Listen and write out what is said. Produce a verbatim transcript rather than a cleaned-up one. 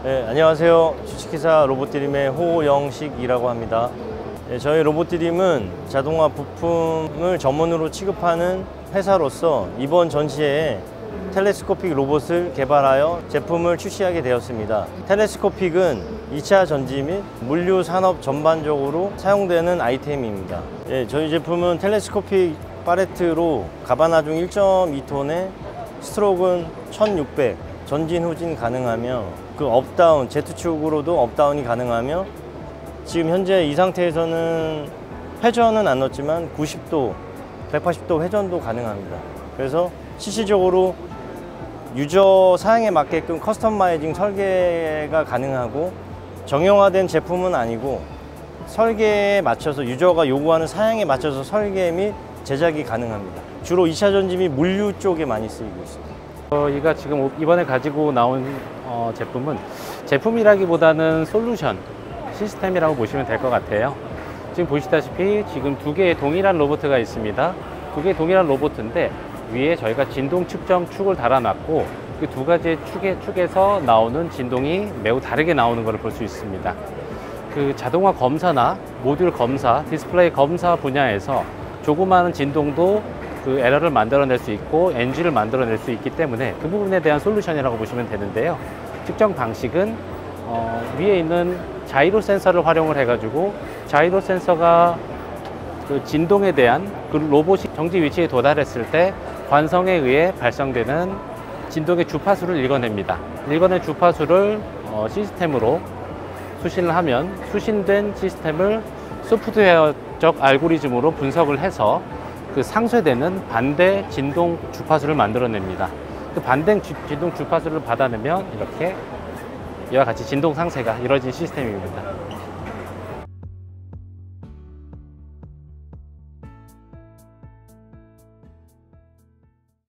네, 안녕하세요. 주식회사 로봇드림의 호영식이라고 합니다. 네, 저희 로봇드림은 자동화 부품을 전문으로 취급하는 회사로서 이번 전시회에 텔레스코픽 로봇을 개발하여 제품을 출시하게 되었습니다. 텔레스코픽은 이 차 전지 및 물류 산업 전반적으로 사용되는 아이템입니다. 네, 저희 제품은 텔레스코픽 팔레트로 가바나중 일 점 이 톤에 스트로크는 천육백, 전진 후진 가능하며 그 업다운, Z축으로도 업다운이 가능하며 지금 현재 이 상태에서는 회전은 안 넣었지만 구십 도, 백팔십 도 회전도 가능합니다. 그래서 실질적으로 유저 사양에 맞게끔 커스터마이징 설계가 가능하고 정형화된 제품은 아니고 설계에 맞춰서 유저가 요구하는 사양에 맞춰서 설계 및 제작이 가능합니다. 주로 이 차 전지 및 물류 쪽에 많이 쓰이고 있습니다. 저희가 지금 이번에 가지고 나온 어, 제품은 제품이라기보다는 솔루션, 시스템이라고 보시면 될 것 같아요. 지금 보시다시피 지금 두 개의 동일한 로봇가 있습니다. 두 개의 동일한 로봇인데 위에 저희가 진동 측정 축을 달아놨고 그 두 가지 축의, 축에서 나오는 진동이 매우 다르게 나오는 것을 볼 수 있습니다. 그 자동화 검사나 모듈 검사, 디스플레이 검사 분야에서 조그마한 진동도 그 에러를 만들어낼 수 있고 엔진을 만들어낼 수 있기 때문에 그 부분에 대한 솔루션이라고 보시면 되는데요. 측정 방식은 어, 위에 있는 자이로 센서를 활용을 해가지고 자이로 센서가 그 진동에 대한 그 로봇이 정지 위치에 도달했을 때 관성에 의해 발생되는 진동의 주파수를 읽어냅니다. 읽어낸 주파수를 어, 시스템으로 수신을 하면 수신된 시스템을 소프트웨어적 알고리즘으로 분석을 해서 그 상쇄되는 반대 진동 주파수를 만들어냅니다. 그 반대 진동 주파수를 받아내면 이렇게 이와 같이 진동 상쇄가 이루어진 시스템입니다.